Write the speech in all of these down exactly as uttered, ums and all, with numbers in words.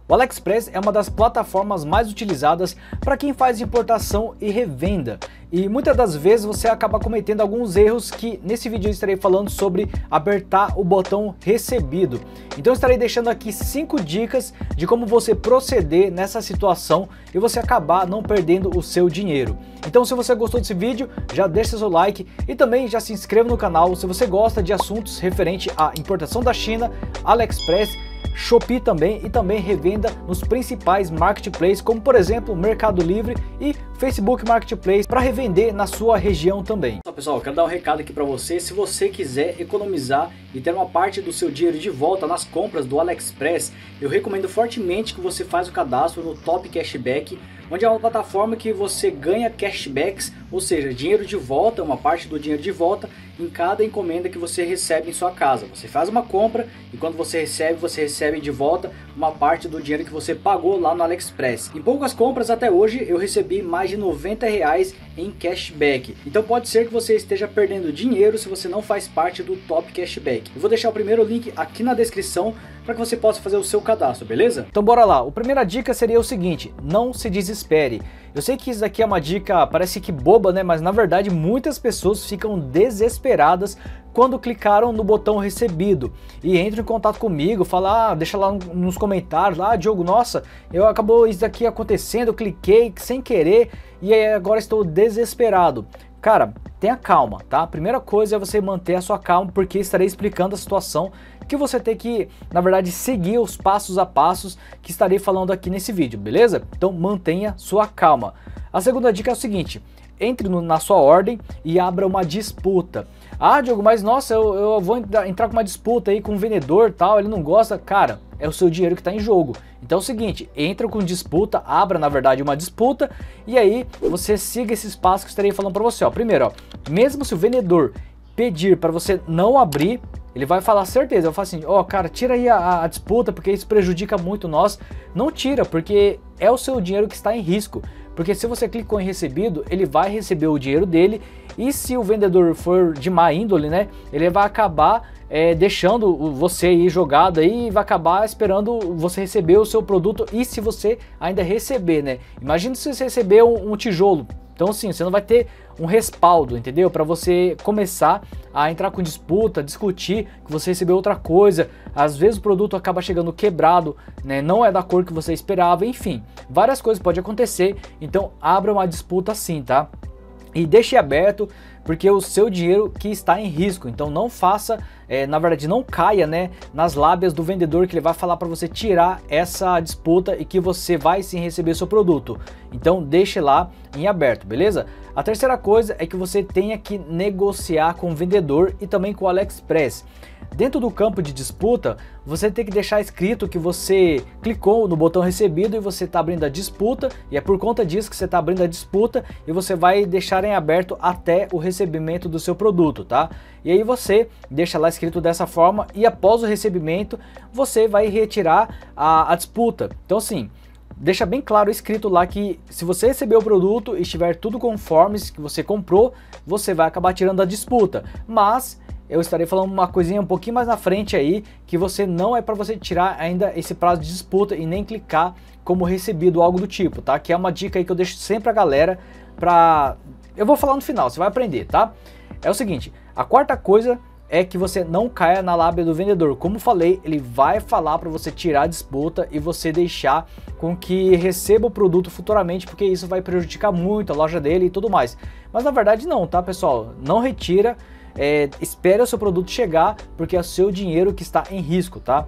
O AliExpress é uma das plataformas mais utilizadas para quem faz importação e revenda, e muitas das vezes você acaba cometendo alguns erros que nesse vídeo eu estarei falando sobre apertar o botão recebido. Então eu estarei deixando aqui cinco dicas de como você proceder nessa situação e você acabar não perdendo o seu dinheiro. Então se você gostou desse vídeo, já deixa seu like e também já se inscreva no canal se você gosta de assuntos referente à importação da China, AliExpress, Shopee também e também revenda nos principais marketplaces como por exemplo Mercado Livre e Facebook Marketplace para revender na sua região também. Então, pessoal, eu quero dar um recado aqui para você. Se você quiser economizar e ter uma parte do seu dinheiro de volta nas compras do AliExpress, eu recomendo fortemente que você faça o cadastro no Top Cashback, onde é uma plataforma que você ganha cashbacks, ou seja, dinheiro de volta, uma parte do dinheiro de volta em cada encomenda que você recebe em sua casa. Você faz uma compra e quando você recebe, você recebe de volta uma parte do dinheiro que você pagou lá no AliExpress. Em poucas compras até hoje eu recebi mais de noventa reais em cashback. Então pode ser que você esteja perdendo dinheiro se você não faz parte do Top Cashback. Eu vou deixar o primeiro link aqui na descrição para que você possa fazer o seu cadastro, beleza? Então bora lá. A primeira dica seria o seguinte: não se desespere. Eu sei que isso aqui é uma dica, parece que boba, né? Mas na verdade muitas pessoas ficam desesperadas quando clicaram no botão recebido e entram em contato comigo, falam, ah, deixa lá nos comentários, ah, Diogo, nossa, eu acabou isso aqui acontecendo, eu cliquei sem querer e agora estou desesperado. Cara, tenha calma, tá? Primeira coisa é você manter a sua calma, porque estarei explicando a situação que você tem que, na verdade, seguir os passos a passos que estarei falando aqui nesse vídeo, beleza? Então mantenha sua calma. A segunda dica é o seguinte: entre no, na sua ordem e abra uma disputa. Ah, Diogo, mas nossa, eu, eu vou entrar, entrar com uma disputa aí com um vendedor tal, ele não gosta. Cara, é o seu dinheiro que está em jogo. Então é o seguinte, entra com disputa, abra na verdade uma disputa e aí você siga esses passos que eu estarei falando para você. Ó. Primeiro, ó, mesmo se o vendedor pedir para você não abrir, ele vai falar certeza, eu falo assim, ó, oh, cara, tira aí a, a disputa porque isso prejudica muito nós. Não tira, porque é o seu dinheiro que está em risco. Porque se você clicou em recebido, ele vai receber o dinheiro dele e se o vendedor for de má índole, né, ele vai acabar é, deixando você aí jogado aí e vai acabar esperando você receber o seu produto e se você ainda receber, né. Imagina se você receber um, um tijolo. Então assim, você não vai ter um respaldo, entendeu? Para você começar a entrar com disputa, discutir que você recebeu outra coisa. Às vezes o produto acaba chegando quebrado, né? Não é da cor que você esperava, enfim. Várias coisas podem acontecer, então abra uma disputa sim, tá? E deixe aberto, porque é o seu dinheiro que está em risco. Então não faça, é, na verdade não caia, né, nas lábias do vendedor que ele vai falar para você tirar essa disputa e que você vai sim receber seu produto. Então deixe lá em aberto, beleza? A terceira coisa é que você tenha que negociar com o vendedor e também com o AliExpress. Dentro do campo de disputa, você tem que deixar escrito que você clicou no botão recebido e você está abrindo a disputa, e é por conta disso que você está abrindo a disputa e você vai deixar em aberto até o recebimento do seu produto, tá? E aí você deixa lá escrito dessa forma e após o recebimento você vai retirar a, a disputa. Então assim, deixa bem claro escrito lá que se você receber o produto e estiver tudo conforme que você comprou, você vai acabar tirando a disputa, mas eu estarei falando uma coisinha um pouquinho mais na frente aí, que você não é para você tirar ainda esse prazo de disputa e nem clicar como recebido, algo do tipo, tá? Que é uma dica aí que eu deixo sempre a galera pra... Eu vou falar no final, você vai aprender, tá? É o seguinte, a quarta coisa é que você não caia na lábia do vendedor. Como falei, ele vai falar para você tirar a disputa e você deixar com que receba o produto futuramente, porque isso vai prejudicar muito a loja dele e tudo mais. Mas na verdade não, tá, pessoal? Não retira. É, espere o seu produto chegar, porque é o seu dinheiro que está em risco, tá?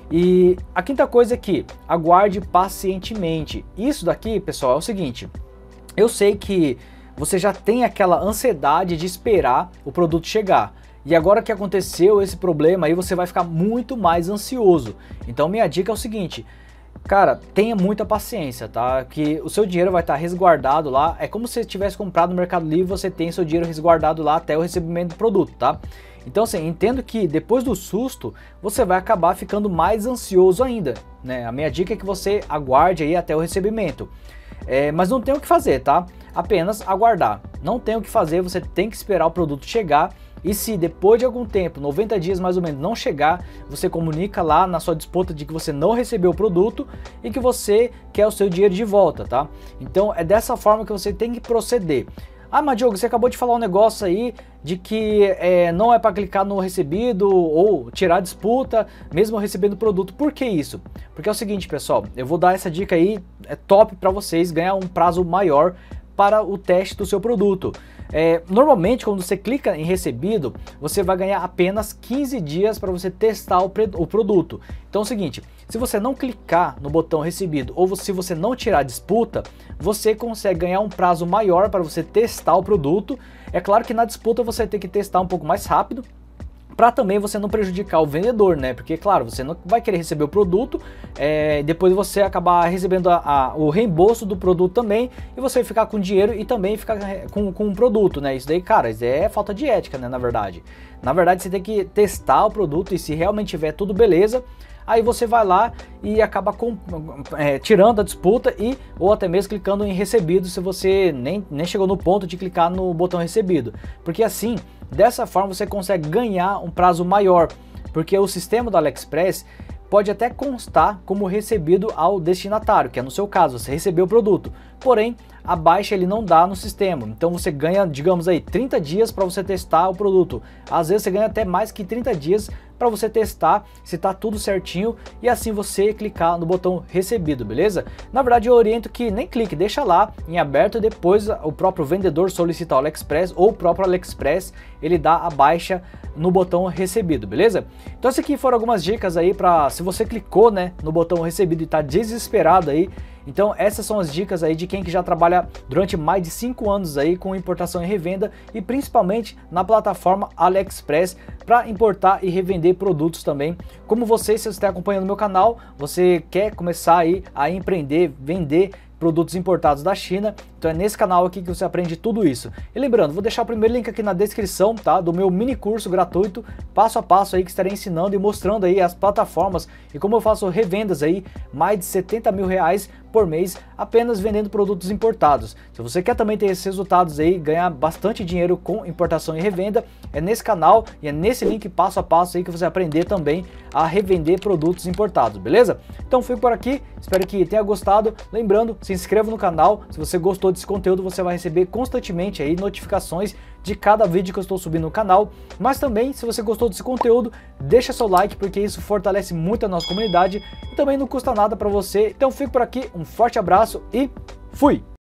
E a quinta coisa é que aguarde pacientemente. Isso daqui, pessoal, é o seguinte: eu sei que você já tem aquela ansiedade de esperar o produto chegar. E agora que aconteceu esse problema aí, você vai ficar muito mais ansioso. Então minha dica é o seguinte: cara, tenha muita paciência, tá? Que o seu dinheiro vai estar resguardado lá. É como se você tivesse comprado no Mercado Livre, você tem seu dinheiro resguardado lá até o recebimento do produto, tá? Então assim, entendo que depois do susto, você vai acabar ficando mais ansioso ainda, né? A minha dica é que você aguarde aí até o recebimento. É, mas não tem o que fazer, tá? Apenas aguardar. Não tem o que fazer, você tem que esperar o produto chegar E se depois de algum tempo, noventa dias mais ou menos, não chegar, você comunica lá na sua disputa de que você não recebeu o produto e que você quer o seu dinheiro de volta, tá? Então é dessa forma que você tem que proceder. Ah, mas Diogo, você acabou de falar um negócio aí de que é, não é para clicar no recebido ou tirar a disputa, mesmo recebendo o produto. Por que isso? Porque é o seguinte, pessoal, eu vou dar essa dica aí, é top para vocês ganhar um prazo maior para o teste do seu produto. É, normalmente, quando você clica em recebido, você vai ganhar apenas quinze dias para você testar o, o produto. Então é o seguinte, se você não clicar no botão recebido ou se você não tirar a disputa, você consegue ganhar um prazo maior para você testar o produto. É claro que na disputa você tem que testar um pouco mais rápido, para também você não prejudicar o vendedor, né? Porque, claro, você não vai querer receber o produto, é, depois você acabar recebendo a, a, o reembolso do produto também, e você ficar com dinheiro e também ficar com, com o produto, né? Isso daí, cara, isso é falta de ética, né? Na verdade. Na verdade, você tem que testar o produto e se realmente tiver tudo beleza, aí você vai lá e acaba com, é, tirando a disputa e ou até mesmo clicando em recebido se você nem, nem chegou no ponto de clicar no botão recebido. Porque assim, dessa forma você consegue ganhar um prazo maior, porque o sistema do AliExpress pode até constar como recebido ao destinatário, que é no seu caso, você recebeu o produto, porém a baixa ele não dá no sistema, então você ganha, digamos aí, trinta dias para você testar o produto, às vezes você ganha até mais que trinta dias para você testar se tá tudo certinho e assim você clicar no botão recebido, beleza? Na verdade eu oriento que nem clique, deixa lá em aberto e depois o próprio vendedor solicita ao AliExpress ou o próprio AliExpress ele dá a baixa no botão recebido, beleza? Então essas aqui foram algumas dicas aí para se você clicou, né, no botão recebido e tá desesperado aí. Então essas são as dicas aí de quem que já trabalha durante mais de cinco anos aí com importação e revenda e principalmente na plataforma AliExpress para importar e revender produtos também. Como você, se você está acompanhando meu canal, você quer começar aí a empreender, vender produtos importados da China, então é nesse canal aqui que você aprende tudo isso. E lembrando, vou deixar o primeiro link aqui na descrição, tá, do meu mini curso gratuito, passo a passo aí que estarei ensinando e mostrando aí as plataformas e como eu faço revendas aí, mais de setenta mil reais por mês apenas vendendo produtos importados. Se você quer também ter esses resultados aí, ganhar bastante dinheiro com importação e revenda, é nesse canal e é nesse link passo a passo aí que você vai aprender também a revender produtos importados, beleza? Então fico por aqui, espero que tenha gostado, lembrando, se inscreva no canal, se você gostou desse conteúdo você vai receber constantemente aí notificações de cada vídeo que eu estou subindo no canal, mas também se você gostou desse conteúdo, deixa seu like porque isso fortalece muito a nossa comunidade e também não custa nada para você. Então fico por aqui, um forte abraço e fui!